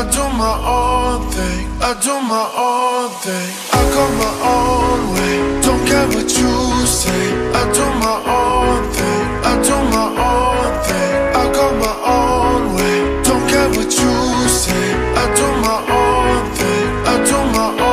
I do my own thing, I do my own thing. I go my own way, don't care what you say. I do my own thing, I do my own thing. I go my own way, don't care what you say. I do my own thing, I do my own thing.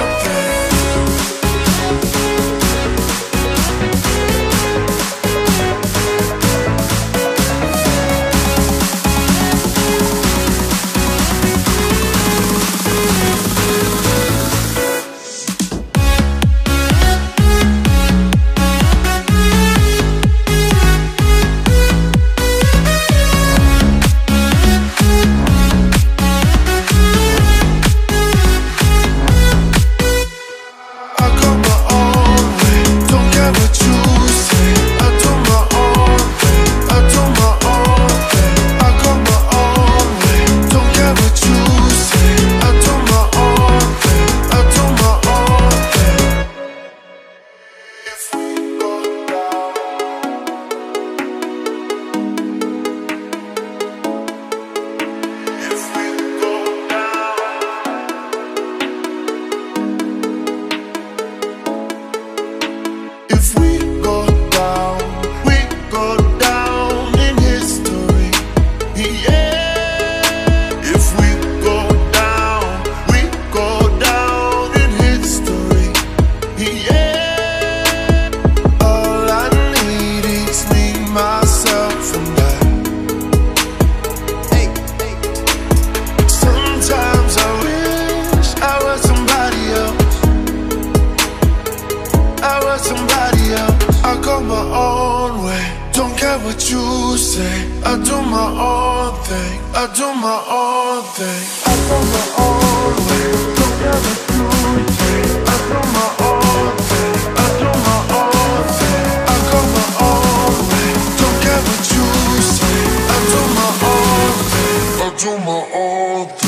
I go my own way, don't care what you say. I do my own thing, I do my own thing. I go my own way, don't care what you say. I do my own thing, I do my own thing. I go my own way, don't care what you say. I do my own thing, I do my own thing.